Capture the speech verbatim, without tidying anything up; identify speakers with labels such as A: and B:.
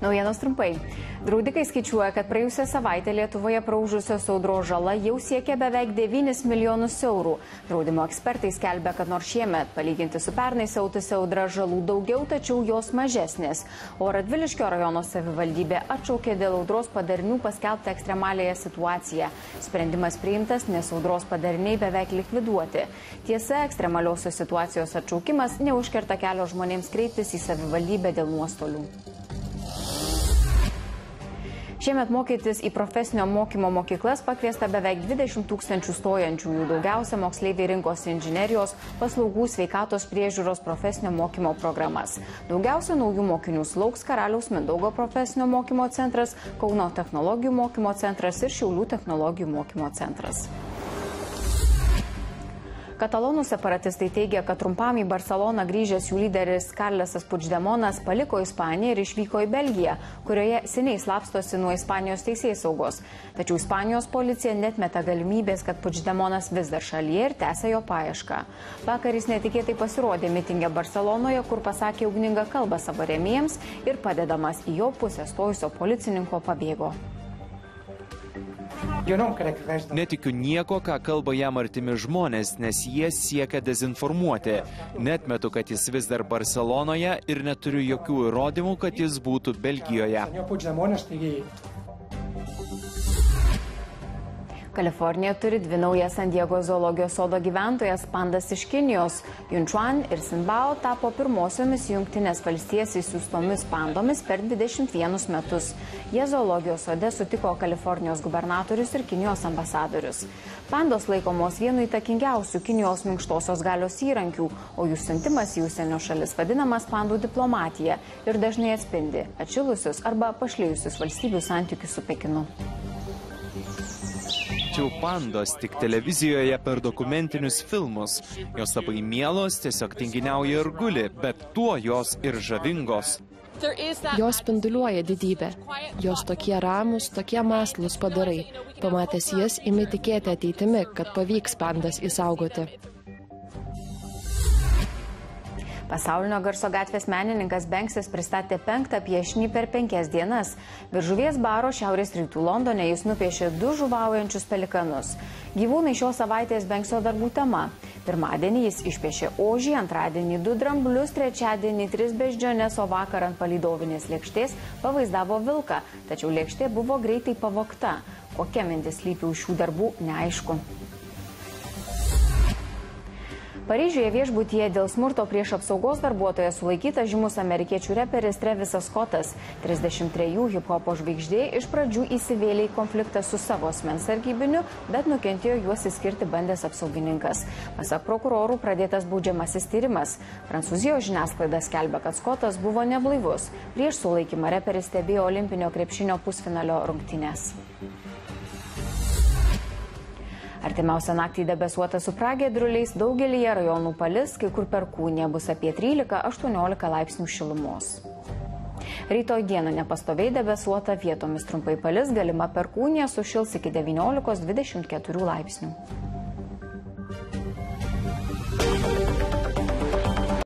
A: Naujienos trumpai. Draudikai skaičiuoja, kad praėjusią savaitę Lietuvoje praūžusios audros žala jau siekia beveik devynis milijonus eurų. Draudimo ekspertai skelbia, kad nors šiemet, palyginti su pernai siautusia audra, žalų daugiau, tačiau jos mažesnės. O Radviliškio rajono savivaldybė atšaukė dėl audros padarinių paskelbtą ekstremalėje situaciją. Sprendimas priimtas, nes audros padariniai beveik likviduoti. Tiesa, ekstremaliosios situacijos atšaukimas neužkerta kelio žmonėms kreiptis į savivaldybę dėl nuostolių. Šiemet mokytis į profesinio mokymo mokyklas pakviesta beveik dvidešimt tūkstančių stojančiųjų, daugiausia moksleiviai rinkosi inžinerijos, paslaugų, sveikatos priežiūros profesinio mokymo programas. Daugiausia naujų mokinių sulauks Karaliaus Mindaugo profesinio mokymo centras, Kauno technologijų mokymo centras ir Šiaulių technologijų mokymo centras. Katalonų separatistai teigia, kad trumpam į Barceloną grįžęs jų lyderis Carlesas Puigdemonas paliko Ispaniją ir išvyko į Belgiją, kurioje seniai slapstosi nuo Ispanijos teisėsaugos. Tačiau Ispanijos policija netmeta galimybės, kad Puigdemonas vis dar šalyje ir tęsia jo paiešką. Vakar jis netikėtai pasirodė mitinge Barcelonoje, kur pasakė ugningą kalbą savo rėmėjams ir padedamas į jo pusę stojusio policininko pabėgo.
B: Netikiu nieko, ką kalba jam artimi žmonės, nes jie siekia dezinformuoti. Netmetu, kad jis vis dar Barcelonoje ir neturiu jokių įrodymų, kad jis būtų Belgijoje.
A: Kalifornija turi dvi naujas San Diego zoologijos sodo gyventojas pandas iš Kinijos. Yunchuan ir Sinbao tapo pirmosiomis Jungtinės valstijas išsiųstomis pandomis per dvidešimt vienus metus. Jie zoologijos sode sutiko Kalifornijos gubernatorius ir Kinijos ambasadorius. Pandos laikomos vienu įtakingiausių Kinijos minkštosios galios įrankių, o jų siuntimas į užsienio šalis vadinamas pandų diplomatija ir dažnai atspindi atšilusius arba pašlėjusius valstybių santykius su Pekinu.
B: Tačiau pandos tik televizijoje per dokumentinius filmus. Jos labai mielos, tiesiog tinginiauja ir guli, bet tuo jos ir žavingos.
C: Jos spinduliuoja didybę. Jos tokie ramus, tokie mąslūs padarai. Pamatęs jas, imi tikėti ateitimi, kad pavyks pandas įsaugoti.
A: Pasaulinio garso gatvės menininkas Banksis pristatė penktą piešinį per penkias dienas. Virš žuvies baro šiaurės rytų Londone jis nupiešė du žuvaujančius pelikanus. Gyvūnai šios savaitės Banksio darbų tema. Pirmadienį jis išpiešė ožį, antradienį du dramblius, trečiadienį tris beždžiones, o vakar ant palydovinės lėkštės pavaizdavo vilką. Tačiau lėkštė buvo greitai pavogta. Kokia mintis slypi už šių darbų, neaišku. Paryžiuje viešbutyje dėl smurto prieš apsaugos darbuotoją sulaikytas žymus amerikiečių reperis Travisas Scottas. trisdešimt trejų hip-hopo žvaigždė iš pradžių įsivėlė į konfliktą su savo asmens sargybiniu, bet nukentėjo juos išskirti bandęs apsaugininkas. Pasak prokurorų pradėtas baudžiamasis tyrimas. Prancūzijos žiniasklaida skelbia, kad Scottas buvo neblaivus. Prieš sulaikymą reperis stebėjo olimpinio krepšinio pusfinalio rungtynes. Artimiausią naktį debesuota su pragiedruliais, daugelyje rajonų palis, kai kur perkūnija bus apie trylika aštuoniolika laipsnių šilumos. Rytoj dieną nepastoviai debesuota, vietomis trumpai palis, galima perkūnija, sušils iki devyniolikos dvidešimt keturių laipsnių.